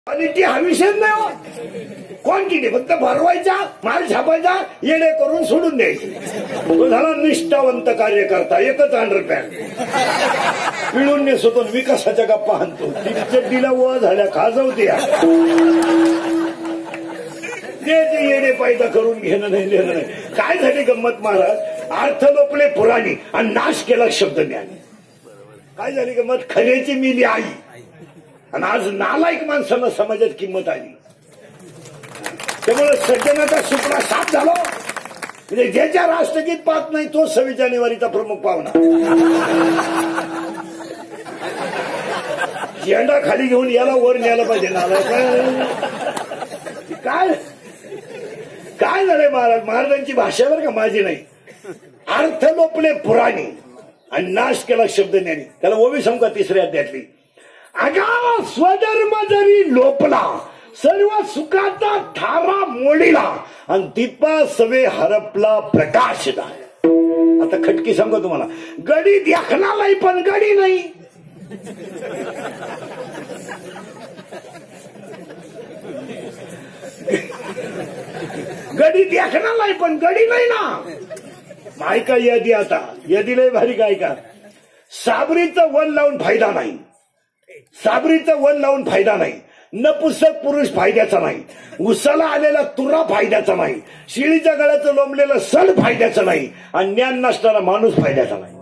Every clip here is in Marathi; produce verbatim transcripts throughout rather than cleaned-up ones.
क्वालिटी हा विषय नाही हो. क्वांटिटी फक्त भरवायचा, माल छापायचा, येडे करून सोडून द्यायची. तो झाला निष्ठावंत कार्यकर्ता. एकच अंडरपॅन्ट पिळून नेसतो, विकासाच्या गप्पा आणतो. चड्डीला व झाल्या खाजवत्या. ते ते येडे पायदा करून घेणं नाही, लिहिणं नाही. काय झाली गंमत महाराज? अर्थ लोपले पुराणी आणि नाश केला शब्द ज्ञानी. काय झाली गंमत? खऱ्याची मिली आई आणि आज नालायक माणसांना समाजात किंमत आली. त्यामुळे सज्जनाचा सुपडा साफ झालो. म्हणजे ज्याच्या राष्ट्रगीत पाहत नाही तो सव्वीस जानेवारीचा प्रमुख पाहुणा. झेंडा खाली घेऊन याला वर न्यायला पाहिजे. नालायक काय काय झालंय महाराज? महाराजांची भाषा बरं का, माझी नाही. अर्थ लोपले पुराणी आणि नाश केला शब्द ज्ञानी. त्याला ओवी सांगू का तिसऱ्या अध्यायातली? अगा स्वधर्म जरी लोपला, सर्व सुखाचा थारा मोडीला, आणि दीपा सवे हरपला प्रकाश दाय. आता खटकी सांगतो तुम्हाला. गडी देखना नाही पण गडी नाही. गडी देखना नाही पण गडी नाही ना. ऐका यादी, आता यादी लय भारी. काय का साबरीचं वन लावून फायदा नाही. साबरीचं वन लावून फायदा नाही. नपुसक पुरुष फायद्याचा नाही. उसाला आलेला तुरा फायद्याचा नाही. शिळीच्या गळ्याचं लोंबलेलं सण फायद्याचं नाही. आणि ज्ञान नसणारा माणूस फायद्याचा नाही.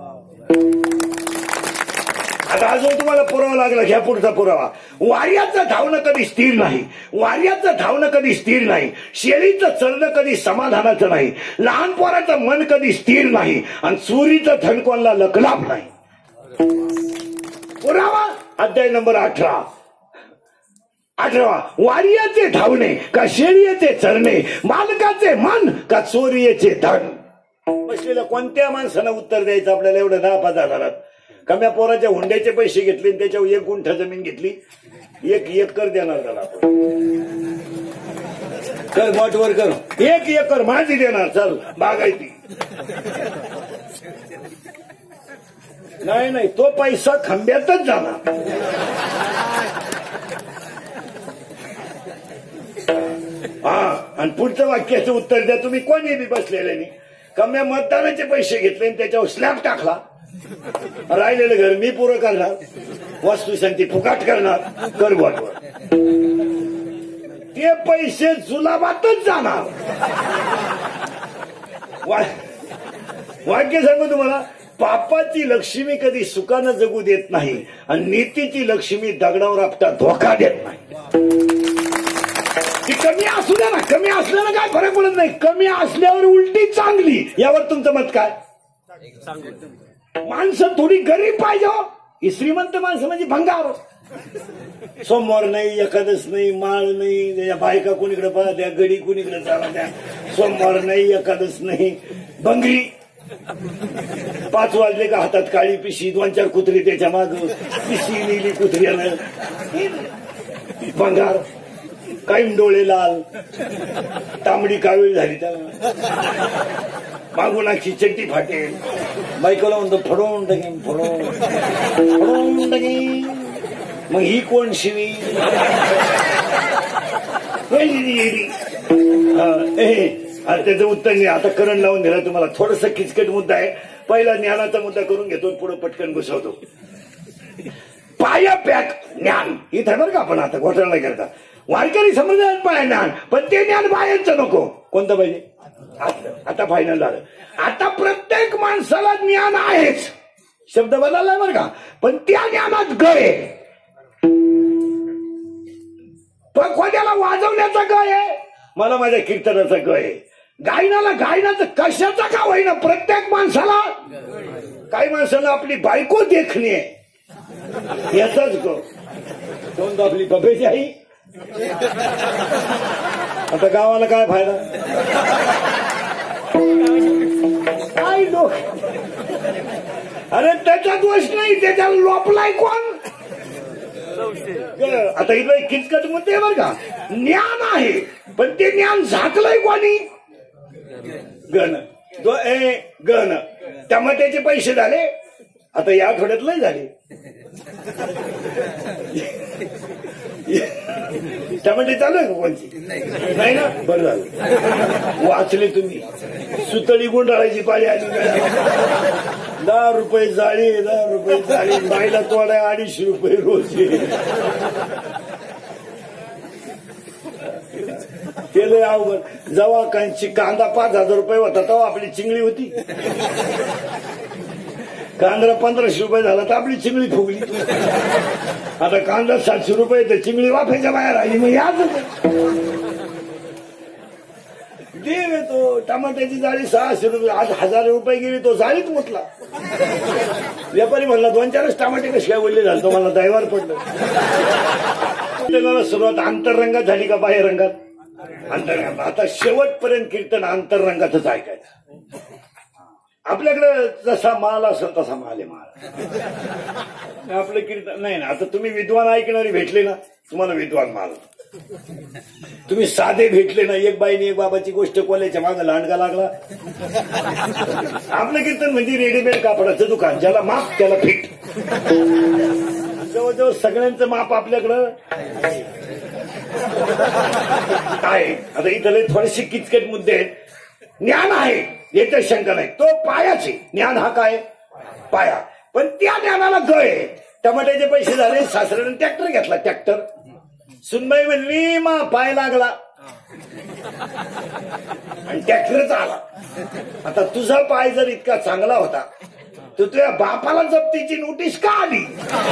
आता अजून तुम्हाला पुरावा लागला. घ्या पुढचा पुरावा. वाऱ्याचं धावणं कधी स्थिर नाही. वाऱ्याचं धावणं कधी स्थिर नाही. शेळीचं चरणं कधी समाधानाचं नाही. लहान पोराचं मन कधी स्थिर नाही. आणि चोरीचं थणकोनला लकलाप नाही. पुरावा अध्याय नंबर अठरा. अठरावा. वारियाचे धावणे का शेळीचे चरणे, मालकाचे मन का चोरीचे धन. बसलेल्या कोणत्या माणसानं उत्तर द्यायचं आपल्याला एवढं दहा पाच हजारात? कम्या पोराच्या हुंड्याचे पैसे घेतले, त्याच्यावर एक गुंठ जमीन घेतली, एक एकर देणार त्याला. कर मोठवर कर, एक एकर माझी देणार. चल बागायती. नाही नाही, तो पैसा खंब्यातच जाणार. हा, आणि पुढचं वाक्याचं उत्तर द्या तुम्ही. कोणी बी बसलेले नाही. कम्या मतदानाचे पैसे घेतले आणि त्याच्यावर स्लॅब टाकला. राहिलेलं घर मी पुरं करणार. वस्तुशांती फुकाट करणार. कर बोटवर. ते पैसे जुलाबातच जाणार. वाक्य सांगू तुम्हाला. पापाची लक्ष्मी कधी सुखानं जगू देत नाही आणि नीतीची लक्ष्मी दगडावर आपटा धोका देत नाही. ती कमी असू द्या ना. कमी असल्यानं काय फरक पडत नाही. कमी असल्यावर उलटी चांगली. यावर तुमचं मत काय? माणसं थोडी गरीब पाहिजे. ही श्रीमंत माणसं म्हणजे भंगार. सोमवार नाही, एकादश नाही, माळ नाही. या बायका कोणीकडे पाहत्या, गडी कोणीकडे चालत्या. सोमवार नाही, एकादश नाही, भंगरी. पाच वाजले का हातात काळी पिशी, दोन चार कुत्री त्याच्या माग, पिशी नेली कुत्र्यानं. भंगार. कायम डोळे लाल, तांबडी कावीळ झाली त्याला. मागून आखी चड्डी फाटेल. बायकोला म्हणतो फडवून टाकेन, फडवून फडवून टाकेन. मग ही कोण शिवी? त्याचं उत्तर नाही. आता करंट लावून दिला तुम्हाला. थोडस किचकट मुद्दा आहे. पहिला ज्ञानाचा मुद्दा करून घेतो, पुढे पटकन घुसवतो. पाया पॅक ज्ञान इथं बरं का. आपण आता घोटाळा नाही करता. वारकरी समजणार पाय ज्ञान, पण ते ज्ञान बाहेरचं नको. कोणतं पाहिजे? आता फायनल झालं. आता प्रत्येक माणसाला ज्ञान आहेच. शब्द बदललाय बरं का, पण त्या ज्ञानात गय. पण कोणाला वाजवण्याचा गय आहे, मला माझ्या कीर्तनाचा गय आहे. गायनाला गायनाचं कशाचा का होईना प्रत्येक माणसाला. काही माणसाला आपली बायको देखणी आहे याचाच गो. कोण आपली बबेची आई. आता गावाला काय फायदा? काय लोक. अरे त्याचा दोष नाही, त्याच्याला लोपलाय कोण? आता इथं किचकट मुद्दे बरं का. ज्ञान आहे पण ते ज्ञान झाकलंय कोणी? गण. दो ए गण. त्यामुळे त्याचे पैसे झाले. आता या आठवड्यात लय झाले. टमाटे चालू आहे का कोणची? नाही ना, बरं झालं वाचले तुम्ही. सुतळी गुंडाळायची पाळी आली. दहा रुपये जाळी, दहा रुपये जाळी, बाईला तोडाय अडीचशे रुपये रोज. केलं अवघड. जेव्हा कांची कांदा पाच हजार रुपये होता तेव्हा आपली चिंगळी होती. कांदा पंधराशे रुपये झाला तर आपली चिंगळी फुगली. आता कांदा सातशे रुपये तर चिंगळी वाफायच्या बाहेर आली. मग याच देव येतो. टमाट्याची जाळी सहाशे रुपये, आज हजार रुपये गेली तो जाळीत मुतला. व्यापारी म्हणला दोन चारच टमाटे कसे काय बोलले झाले, तो मला दैवार पडलं. कीर्तनाला सुरुवात आंतररंगात झाली का बाह्य रंगात? अंतरंगात. आता शेवटपर्यंत कीर्तन आंतररंगातच ऐकायचं. आपल्याकडे जसा माल असेल तसा माल आहे. माल आपलं कीर्तन नाही ना. आता तुम्ही विद्वान ऐकणारी भेटले ना, तुम्हाला विद्वान माल. तुम्ही साधे भेटले ना, एक बाईने एक बाबाची गोष्ट कोल्याच्या मागं लांडगा लागला. आपलं कीर्तन म्हणजे रेडीमेड कापडाचं दुकान, ज्याला माप त्याला फिट. जवळजवळ सगळ्यांचं माप आपल्याकडं आहे. आता इथले थोडेसे किचकट मुद्दे आहेत. ज्ञान आहे याच्यात शंका नाही, तो पायाचे. ज्ञान हा काय? पाया. पण त्या ज्ञानाला गळ आहे. टमाट्याचे पैसे झाले, सासऱ्याने ट्रॅक्टर घेतला. ट्रॅक्टर सुनबाई म्हणली मा पाय लागला आणि ट्रॅक्टरच आला. आता तुझा पाय जर इतका चांगला होता तर तुझ्या बापाला जप्तीची नोटीस का आली?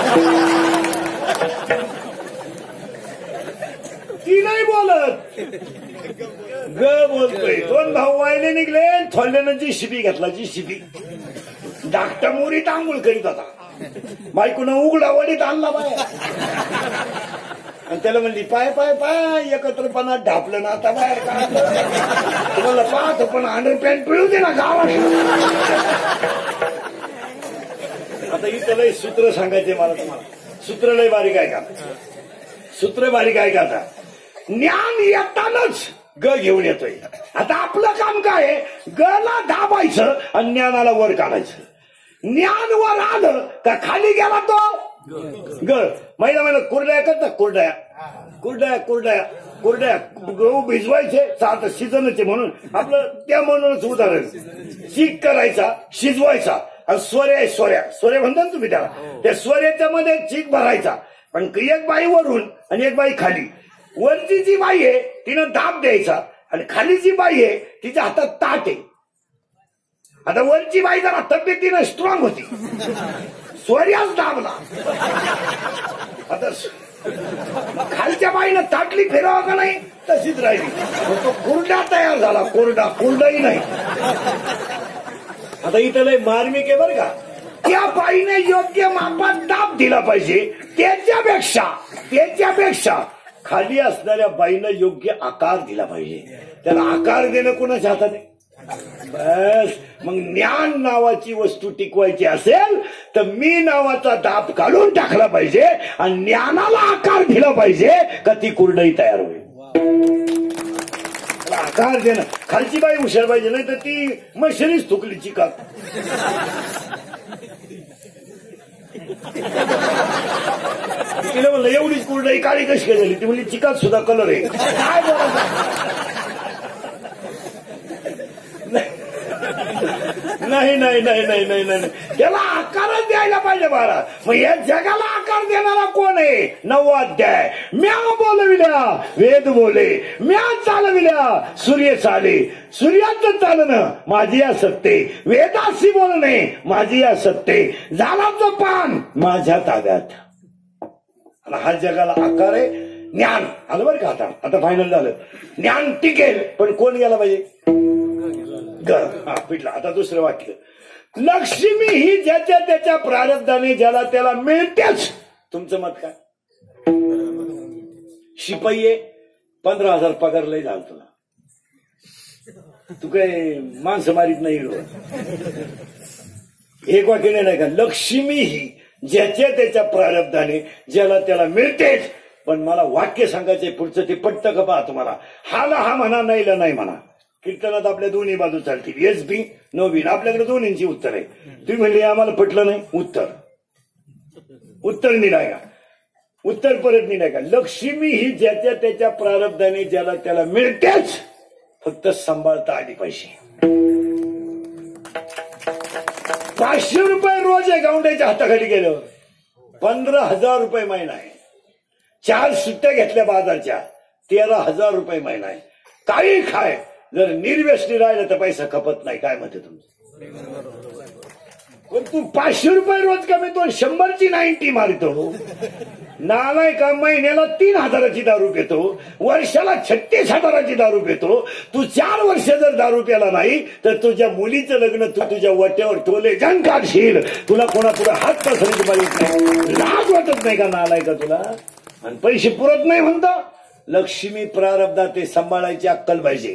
ती नाही बोलत, ग बोलतोय. दोन भाऊ वायले निघले, थोड्यानं जी शिबी घेतला. जी शिबी धाकटा मोरीत आंघोळ करीत होता. बायकोनं उघडा वडीत आणला बाय आणि त्याला म्हणली पाय पाय पाय एकत्रपणात ढापलं ना. आता बाहेर काढलं तुम्हाला पाहतो पण अंडर पॅन्ट पिळू दे ना गावात. आता इथं लय सूत्र सांगायचे मला तुम्हाला. सूत्र लय बारीक आहे का? सूत्र बारीक आहे का? आता ज्ञान येतानाच ग घेऊन येतोय. आता आपलं काम काय आहे? गला दाबायचं आणि ज्ञानाला वर काढायचं. ज्ञान वर आलं का खाली गेला तो ग. महिना महिना कुरड्या करतात. कुरड्या कुरड्या कुरड्या कुरड्या गहू भिजवायचे. आता शिजनचे म्हणून आपलं त्या म्हणूनच उदाहरण. चीक करायचा, शिजवायचा आणि सोऱ्या सोऱ्या सोऱ्या म्हणतात ना तुम्ही त्याला. त्या सोऱ्याच्या मध्ये चीक भरायचा. पण एक बाई वरून आणि एक बाई खाली. वरची जी बाई आहे तिनं दाब द्यायचा आणि खाली जी बाई आहे तिच्या हातात ताट आहे. आता वरची बाई जरा तब्येतीनं स्ट्रॉंग होती, सोऱ्याच दाबला. आता खालच्या बाईनं ताटली फिरवा का नाही तशीच राहिली. तो कुरडा तयार झाला. कोरडा कुरडाही नाही. आता इथं लय मार्मिक आहे बरं का. त्या बाईने योग्य मापात दाब दिला पाहिजे. त्याच्यापेक्षा त्याच्यापेक्षा खाली असणाऱ्या बाईनं योग्य आकार दिला पाहिजे. त्याला आकार देणं कोणाच्या हातात आहे? बस. मग ज्ञान नावाची वस्तू टिकवायची असेल तर मी नावाचा दाब काढून टाकला पाहिजे आणि ज्ञानाला आकार दिला पाहिजे का ती कुरडई तयार होईल. आकार देणं. खालची बाई हुशार पाहिजे, नाही तर ती मशरीच थुकली चिकात. तिला म्हणलं एवढीच कुरडई काळी कशी काय झाली? ती म्हणली चिकात सुद्धा कलर आहे. काय बोलायचं? नाही नाही नाही नाही नाही नाही त्याला आकारच द्यायला पाहिजे बाळा. मग या जगाला आकार देणारा कोण आहे? नववा अध्याय. म्या बोलविल्या वेद बोले, म्या चालविल्या सूर्य चाले. सूर्याचं चालणं माझी असत्ते, वेदाशी बोलणे माझी असत्ते, झाडाचं पान माझ्या ताब्यात. हा जगाला आकार आहे. ज्ञान आलं बरं का. आता आता फायनल झालं. ज्ञान टिकेल पण कोण गेला पाहिजे? हा पिटला. आता दुसरं वाक्य. लक्ष्मी ही ज्याच्या त्याच्या प्रारब्धाने ज्याला त्याला मिळतेच. तुमचं मत काय? शिपाई आहे, पंधरा हजार पगार लय झाला तुला, तू काय माणसं मारीत नाही. एक वाक्य नाही का? लक्ष्मी ही ज्याच्या त्याच्या प्रारब्धाने ज्याला त्याला मिळतेच. पण मला वाक्य सांगायचंय पुढचं, ते पटतं का पहा तुम्हाला. हाला हा म्हणा, नाहीला नाही म्हणा. कीर्तनात आपल्या दोन्ही बाजू चालतील. एस बी नो बी. आपल्याकडे दोन्हींची उत्तर आहे. तुम्ही म्हणले आम्हाला पटलं नाही, उत्तर उत्तर निराय का? उत्तर परत नाही का. लक्ष्मी ही ज्याच्या त्याच्या प्रारब्धाने ज्याला त्याला मिळतेच, फक्त सांभाळता आली पाहिजे. पाचशे रुपये रोज आहे गावंड्याच्या हाताखाली गेल्यावर, पंधरा हजार रुपये महिना आहे. चार सुट्ट्या घेतल्या बाजारच्या, तेरा हजार रुपये महिना आहे. काही खाय, जर निर्व्यसनी राहिलं तर पैसा खपत नाही. काय म्हणते तुमचं? पण तू पाचशे रुपये रोज कमीतो, शंभरची नाईन्टी मारतो. नालाय का महिन्याला तीन हजाराची दारू पितो, वर्षाला छत्तीस हजाराची दारू पितो. तू चार वर्ष जर दारू प्याला नाही तर तुझ्या मुलीचं लग्न तू तुझ्या वाट्यावर टोले जण काढशील. तुला कोणापुढे हात पसरत नाही, लाज वाटत नाही का नालाय का तुला? आणि पैसे पुरत नाही म्हणता. लक्ष्मी प्रारब्धात ते सांभाळायची अक्कल पाहिजे.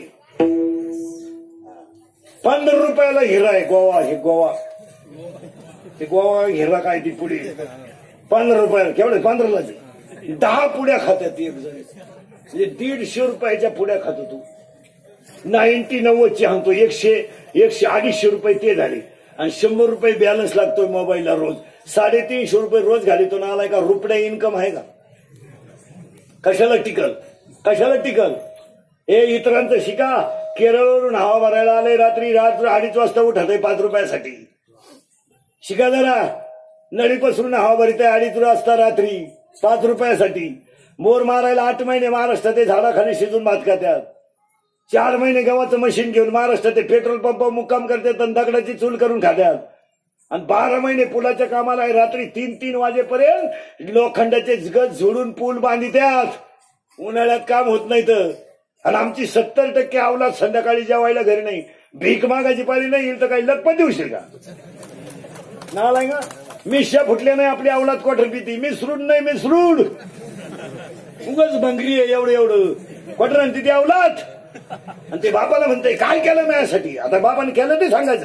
पंधरा रुपयाला हिरा आहे गोवा, हे गोवा, ते गोवा हिरा काय ती पुढे पंधरा रुपयाला केवढे, पंधरालाच दहा पुड्या खात्यात एक जण, म्हणजे दीडशे रुपयाच्या पुड्या खातो तू. नाईन्टी नव्वदची आणतो, एकशे एकशे अडीचशे रुपये ते झाले. आणि शंभर रुपये बॅलन्स लागतोय मोबाईलला रोज. साडेतीनशे रुपये रोज घालितो ना. आलाय का? रुपया इन्कम आहे का? कशाला टिकल, कशाला टिकल? हे इतरांचं शिका. केरळवरून हवा भरायला आले, रात्री रात्र अडीच वाजता उठत आहे पाच रुपयासाठी. शिका जरा. नळी पसरून हवा भरीत आहे अडीच वाजता रात्री पाच रुपयासाठी. मोर मारायला आठ महिने महाराष्ट्रात ते झाडाखाली शिजून भात खात्यात. चार महिने गव्हाचं मशीन घेऊन महाराष्ट्रात ते पेट्रोल पंप मुक्काम करतात आणि दगडाची चूल करून खात्यात. आणि बारा महिने पुलाच्या कामाला रात्री तीन तीन वाजेपर्यंत लोखंडाचे गज झोडून पूल बांधित्यात. उन्हाळ्यात काम होत नाही तर. आणि आमची सत्तर टक्के अवलाद संध्याकाळी जेवायला घरी नाही. भीक मागायची पाळी नाही येईल तर काही लखपत देऊशील का? नालाय का? मिश्या फुटल्या नाही आपली अवलाद क्वार्टर पिती. मिसरूड नाही, मिसरूड उगाच भंगरी आहे. एवढं एवढं क्वार्टर आणि तिथे अवलाद. आणि ते बापाला म्हणते काय केलं माझ्यासाठी. आता बापाने केलं ते सांगायचं.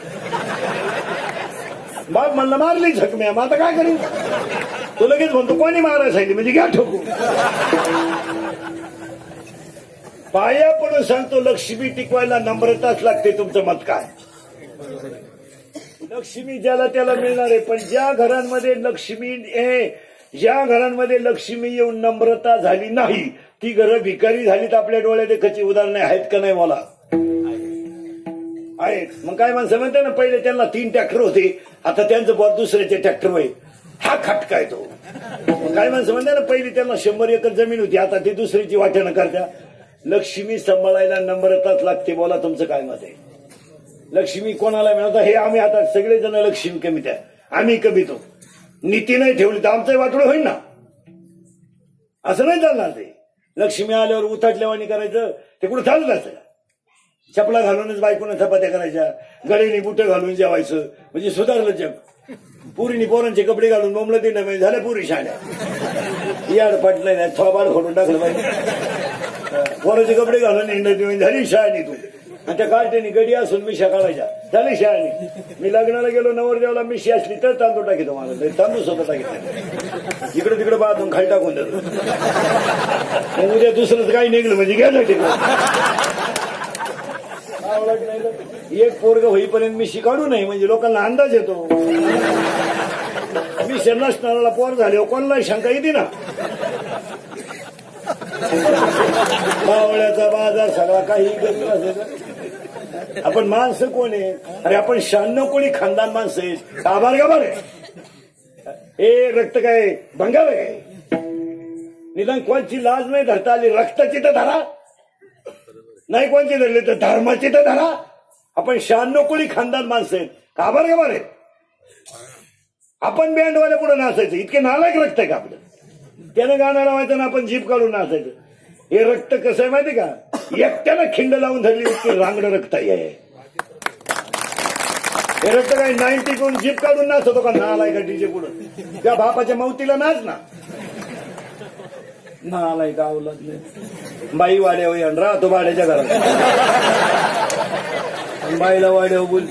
बाप म्हणलं मारली झकम्या, मग आता काय करीन? तो लगेच म्हणतो कोणी मारायला सांगितली, म्हणजे घ्या ठोकू. पाया पडून सांगतो, लक्ष्मी टिकवायला नम्रताच लागते. तुमचं मत काय? लक्ष्मी ज्याला त्याला मिळणार आहे, पण ज्या घरांमध्ये लक्ष्मी ज्या घरांमध्ये लक्ष्मी येऊन नम्रता झाली नाही, ती घरं भिकारी झालीत. आपल्या डोळ्यात एकाची उदाहरणे आहेत का नाही? मला आहेत. मग काय माणसं म्हणते ना, पहिले त्यांना तीन ट्रॅक्टर होते, आता त्यांचं बॉस दुसऱ्याचे ट्रॅक्टर होय. हा खटकाय तो. काय माणसं म्हणते ना, पहिली त्यांना शंभर एकर जमीन होती, आता ती दुसरीची वाट्यानं करत्या. लक्ष्मी सांभाळायला नम्रताच लागते. बोला तुमचं काय मत आहे? लक्ष्मी कोणाला मिळवता? हे आम्ही आता सगळेजण लक्ष्मी कमीत आहे, आम्ही कमीतो. नीती नाही ठेवली तर आमचं वाटोळं होईल ना. असं नाही चालणार. ते लक्ष्मी आल्यावर उताटल्यावानी करायचं, ते कुठं चालत असं. चपला घालूनच बायकोनं चपात्या करायच्या, गळीनी बुटं घालून जेवायचं, म्हणजे सुधारलं जग. पुरीनी पोरांचे कपडे घालून बोंबलं ते नाही झाल्या पुरी शाळ्या. याड पटलं नाही, थोबाड खोडून टाकलं पाहिजे. पोराचे कपडे घालून हिंडत झाली शाळेनी तू. आणि त्या कार्टेनी गडी असून मिशा काढायच्या, झाली शाळेनी. मी लग्नाला गेलो, नवरदेवाला मिशी असली तर तांदूळ टाकीतो. मला तांदूळ स्वतः टाकीत, इकडे तिकडे बाथून खाली टाकून देतो. उद्या दुसरंच काही निघलं म्हणजे घ्यायचं तिकडं. एक पोरग होईपर्यंत मिशी काढू नाही म्हणजे लोकांना अंदाज येतो. मिशी नसणाऱ्याला पोर झाले कोणालाही शंका येते ना. मावळ्याचा बाजार सगळा काही गरज नसेल. आपण माणसं कोण आहे? अरे आपण शहाण्णव कोणी खानदान माणसं आहेत. आभार का बरे हे रक्त काय भंगार काय? निदान कोणची लाज नाही धरता आली. रक्ताची तर धरा नाही, कोणची धरली तर धर्माची तर धरा. आपण शहाण्णव कोणी खानदान माणसं आहेत. आभार का बरे आपण बँडवाल्या पुढे नाचायचं. इतके नालायक रक्त आहे का आपलं? त्यानं गाणं लावायचं ना आपण जीप काढून नाचायचं. हे रक्त कसं आहे माहिती का? एकट्यानं खिंड लावून धरली इतके रांगडं रक्त आहे. हे रक्त काय नाईन्टी करून जीप काढून नाचतो का? नालाय का डीजे पुढं? त्या बापाच्या मौतीला नाच ना. नालाय का अवलाद नाही. बाई वाड्यावर येऊन राहतो भाड्याच्या घरात. बाईला वाड्यावर बोल.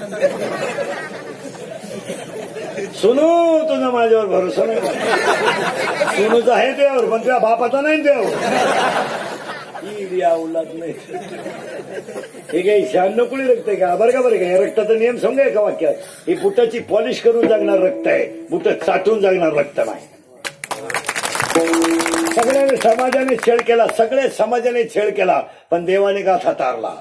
सोनू तुझा माझ्यावर भरोसा नाही. सोनूचा आहे त्यावर, पण तुझ्या बापाचा नाही त्यावर. ईड अवलाद नाही. हे काही शहाण्णव कुणी रक्त आहे का? बरं का बरं का? हे रक्ताचा नियम समजाय का वाक्यात? ही बुटाची पॉलिश करून जगणार रक्त आहे, बुट चाटून जगणार रक्त नाही. सगळ्याने समाजाने छेड केला, सगळे समाजाने छेड केला, पण देवाने गाथा तारला.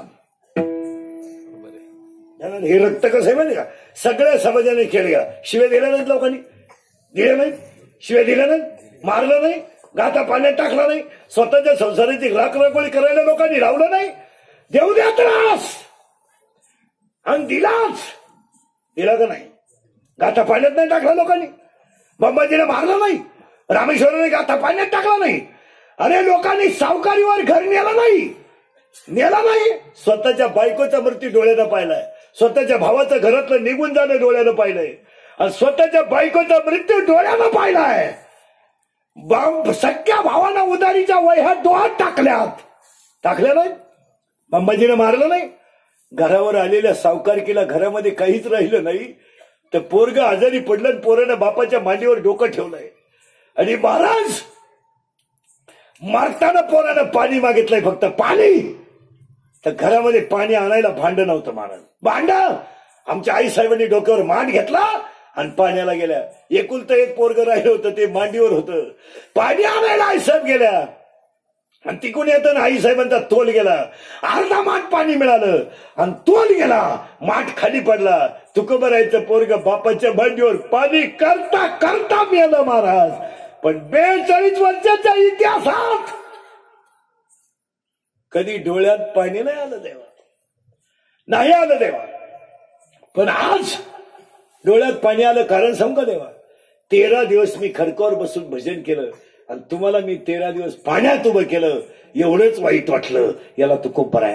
हे रक्त कसं आहे माहिती का, सगळ्या समाजाने छेड केला. शिव्या दिल्या नाहीत लोकांनी, दिल्या नाहीत, शिव्या दिल्या नाहीत, मारलं नाही, गाथा पाण्यात टाकला नाही, स्वतःच्या संसाराची राखराखोळी करायला लोकांनी लावलं नाही. देऊ द्या त्रास आणि दिलाच, दिला का नाही, गाथा पाण्यात नाही टाकला लोकांनी, बंबाजीने मारलं नाही, रामेश्वराने गाथा पाण्यात टाकला नाही. अरे लोकांनी सावकारीवर घर नेला नाही, नेला नाही. स्वतःच्या बायकोचा मृत्यू डोळ्यानं पाहिलाय, स्वतःच्या भावाचं घरातलं निघून जाणं डोळ्यानं पाहिलंय, आणि स्वतःच्या बायकोचा मृत्यू डोळ्यानं पाहिलाय. सख्या भावानं उदारीच्या वह्या डोळ्यात टाकल्यात, टाकल्या नाही. बंबाजीने मारलं नाही. घरावर आलेल्या सावकारकीला घरामध्ये काहीच राहिलं नाही, तर पोरग आजारी पडलं आणि पोरानं बापाच्या मांडीवर डोकं ठेवलंय. आणि महाराज मारताना पोरानं पाणी मागितलंय, फक्त पाणी. तर घरामध्ये पाणी आणायला भांड नव्हतं. महाराज भांड आमच्या आई साहेबांनी डोक्यावर मांड घेतला आणि पाण्याला गेल्या. एकुलतं एक पोरग राहिलं होतं, ते मांडीवर होतं. पाणी आणायला आई साहेब गेल्या आणि तिकडून येताना आई साहेबांचा तोल गेला. अर्धा माठ पाणी मिळालं आणि तोल गेला, माठ खाली पडला. तुकोबरायचं पोरग बापाच्या मांडीवर पाणी करता करता मेलं महाराज. पण बेचाळीस वर्षाच्या इतिहासात कधी डोळ्यात पाणी नाही आलं देवा, नाही आलं देवा. पण आज डोळ्यात पाणी आलं. कारण सांगू का देवा, तेरा दिवस मी खडकावर बसून भजन केलं आणि तुम्हाला मी तेरा दिवस पाण्यात उभं केलं. एवढंच वाईट वाटलं, याला तू खूप बराया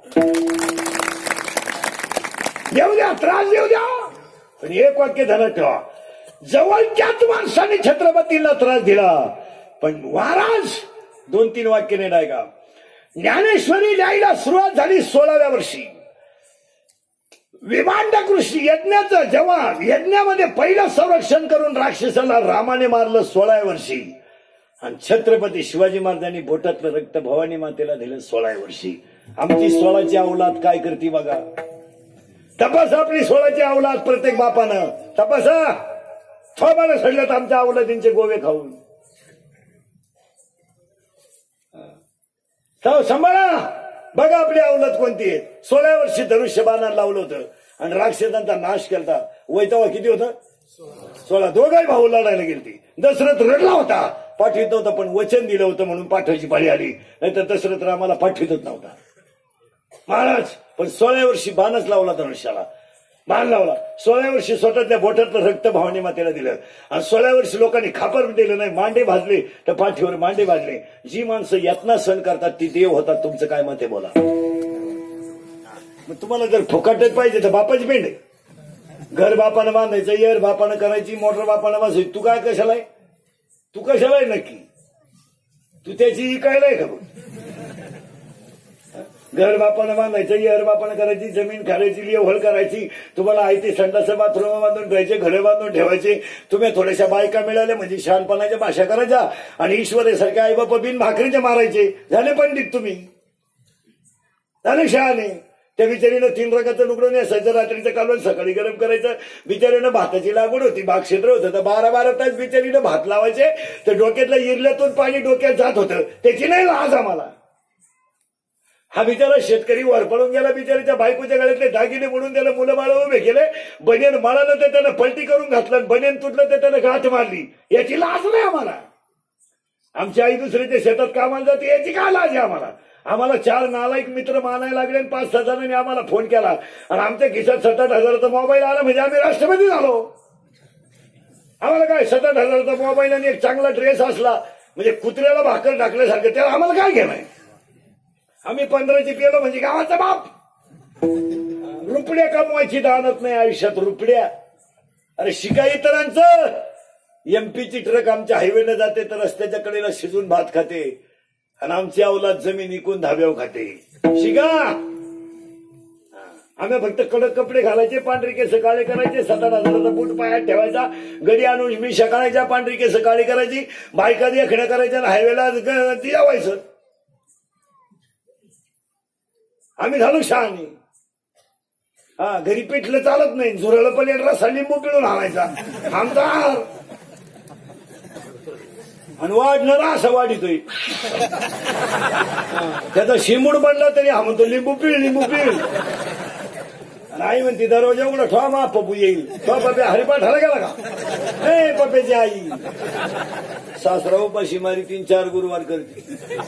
देऊ द्या, त्रास देऊ द्या. पण एक वाक्य ध्यानात ठेवा, जवळच्याच माणसाने छत्रपतींना त्रास दिला, पण महाराज दोन तीन वाक्य नाही डायगा. ज्ञानेश्वरी लिहायला सुरुवात झाली सोळाव्या वर्षी. विभांड कृषी यज्ञाचं जेव्हा यज्ञामध्ये पहिलं संरक्षण करून राक्षसाला रामाने मारलं सोळाव्या वर्षी, आणि छत्रपती शिवाजी महाराजांनी बोटातलं रक्त भवानी मातेला दिलं सोळाव्या वर्षी. आमची सोळाची अवलाद काय करते बघा. तपासा आपली सोळाची अवलाद, प्रत्येक बापानं तपासा. थोबानं सडलं आमच्या अवलादींचे गोवे खाऊन. सांभाळा, बघा आपली अवलाद कोणती आहे. सोळा वर्षी धनुष्यबाणाला लावलं होतं आणि राक्षसांचा नाश केला. वय तेव्हा किती होतं? सोळा. दोघाही भाऊ लढायला गेलती. दशरथ रडला होता, पाठवित नव्हता, पण वचन दिलं होतं म्हणून पाठवायची पाळी आली, नाहीतर दशरथ रामाला पाठवितच नव्हता महाराज. पण सोळा वर्षी बाणच लावला, धनुष्याला बाण लावला. सोळा वर्षी स्वतःच्या बोटातलं रक्त भवानी मातेला दिलं आणि सोळा वर्षी लोकांनी खापर दिलं नाही. मांडे भाजले तर पाठीवर मांडे भाजले. जी माणसं यातना सहन करतात ती देव होतात. तुमचं काय मत आहे बोला. मग तुम्हाला जर फुकाटच पाहिजे तर बापाची पेंड आहे. घर बापानं बांधायचं, येर बापानं करायची, मोटर बापानं बांधायची. तू काय कशाला आहे, तू कशाला आहे नक्की, तू त्याची इकायला आहे का? घर बापानं बांधायचं, येर बापानं करायची, जमीन खालायची, लेवळ करायची. तुम्हाला आयती संडास बाथरूम बांधून ठेवायचे, घरे बांधून ठेवायचे. तुम्ही थोड्याशा बायका मिळाल्या म्हणजे शहाणपणाच्या भाषा करायच्या आणि ईश्वरासारख्या आई बापा बिन भाकरीचे मारायचे. झाले पंडित तुम्ही, झाले शहाणे. त्या बिचारीनं तीन रकाचं लुगडं नेसायचं, रात्रीचं कालवण सकाळी गरम करायचं. बिचारीनं भाताची लागवड होती, बागक्षेत्र होतं, तर बारा बारा तास बिचारीनं भात लावायचे. तर डोक्यातल्या इरल्यातून पाणी डोक्यात जात होतं. त्याची नाही लाज आम्हाला. हा बिचारा शेतकरी वर पडून गेला. बिचारीच्या बायकोच्या गळ्यातले दागिने म्हणून त्याला मुलं बाळ उभे केले. बनेन मळालं तर त्यानं पलटी करून घातलं, बनेन तुटलं तर त्यानं गाठ मारली. याची लाज नाही आम्हाला. आमची आई दुसऱ्याच्या शेतात कामाला जाते, याची काय लाज आहे आम्हाला. आम्हाला चार नालायक मित्र मानायला लागले आणि पाच सहा जणांनी आम्हाला फोन केला आणि आमच्या खिशात सात आठ हजाराचा मोबाईल आला म्हणजे आम्ही राष्ट्रपती झालो. आम्हाला काय सात आठ हजाराचा मोबाईल आणि एक चांगला ड्रेस असला म्हणजे कुत्र्याला भाकर टाकल्यासारखं, त्याला आम्हाला काय घेणार. आम्ही पंधराची पेलो म्हणजे गावाचा बाप. रुपड्या कमवायची दानत नाही आयुष्यात, रुपड्या. अरे शिका इतरांचं. एमपीची ट्रक आमच्या हायवेनं जाते तर रस्त्याच्या कडेला शिजून भात खाते आणि आमची अवलाद जमीन इकून धाब्यावर खाते. शिका. आम्ही फक्त कडक कपडे घालायचे, पांढरी केस काळे करायचे, सात आठ हजाराचा बूट पायात ठेवायचा, गडी आणून मी सकाळायच्या, पांढरी केस काळी करायची, बायका देखण्या करायच्या आणि हायवेला यावायचं. आम्ही झालो शहाणी. हा, घरी पिठलं चालत नाही, झुरळ पण रसा लिंबू पिळून आणायचा आमचा. आणि वाढणारा असा वाढितोय. त्याचा शिमूड बनला तरी हा म्हणतो लिंबू पिळ लिंबू पिळ. आणि आई म्हणते दरवाजा उघडा ठेवा मा पप्पू येईल. ठेवा पप्या हरिपाठाला गेला का ए पप्याची आई. सासरा उपाशी मारी तीन चार गुरुवार करते.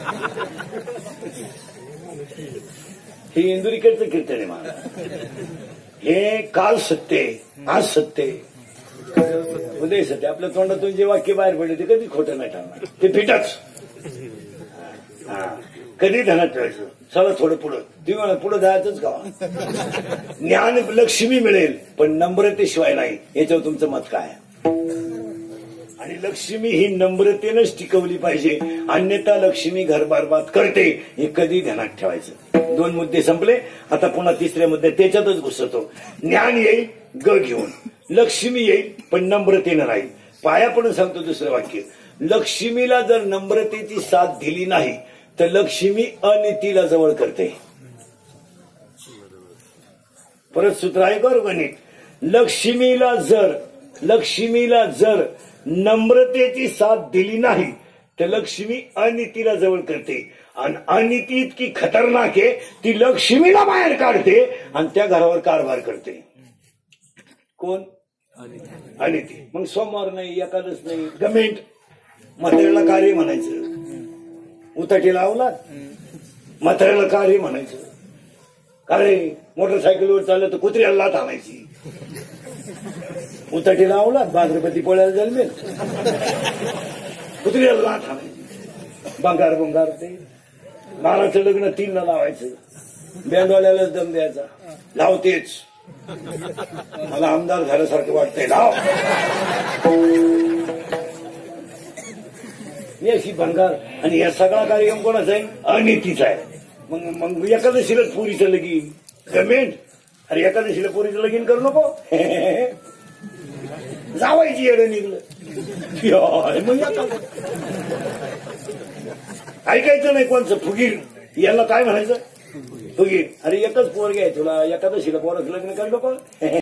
हे इंदुरीकडचं कीर्तन आहे महाराज. हे काल सत्य आज सत्य उदय सत्य. आपल्या तोंडातून जे वाक्य बाहेर पडले ते कधी खोटं नाही ठरणार. ते फिटच. हा कधी ध्यानात ठेवायचं. चला थोडं पुढं तुम्ही म्हणा पुढं जायचंच का. ज्ञान लक्ष्मी मिळेल पण नम्रतेशिवाय नाही. याच्यावर तुमचं मत काय. आणि लक्ष्मी ही नम्रतेनंच टिकवली पाहिजे. अन्यथा लक्ष्मी घर बरबाद करते. हे कधी ध्यानात ठेवायचं. दोन मुद्दे संपले. आता पुन्हा तिसऱ्या मुद्दे त्याच्यातच घुसतो. ज्ञान येईल ग घेऊन. लक्ष्मी येईल पण नम्रतेनं राहील. पाया पडून सांगतो दुसरं वाक्य. लक्ष्मीला जर नम्रतेची साथ दिली नाही तर लक्ष्मी अनितीला जवळ करते. परत सूत्र आहे बरं गणित. लक्ष्मीला जर लक्ष्मीला जर नम्रतेची साथ दिली नाही तर लक्ष्मी अनितीला जवळ करते. आणि अनिती इतकी खतरनाक आहे ती लक्ष्मीला बाहेर काढते आणि त्या घरावर कारभार करते. कोण अनिती. मग सोमवार नाही एकादश नाही गमेंट. म्हाताऱ्याला कार्य म्हणायचं. उताटी लावला म्हाताऱ्याला कार्य म्हणायचं. कार्य मोटरसायकलवर चाललं तर कुत्र्याला लाथ आणायची. उताटी लावला भाद्रपती पोळ्याला जन्मेल कुत्र्याला लाथ आणायची. बंगार बंगार ते बाराचं लग्न तीनला लावायचं. बँडवाल्यालाच दम द्यायचा. लावतेच मला आमदार झाल्यासारखं वाटतंय लाव. अशी भंगार. आणि या सगळा कार्यक्रम कोणाचा आहे अनितीचा आहे. मग मग एकादशीलाच पुरीचं लगीन गमेंट. अरे एकादशीला पुरीचं लगीन करू नको. जावायची येडं निघलं. मग ऐकायचं नाही कोणचं फुगीर. याला काय म्हणायचं फुगीर. अरे एकच पोरगी आहे तुला एकादशीला पोराचं लग्न करू नको.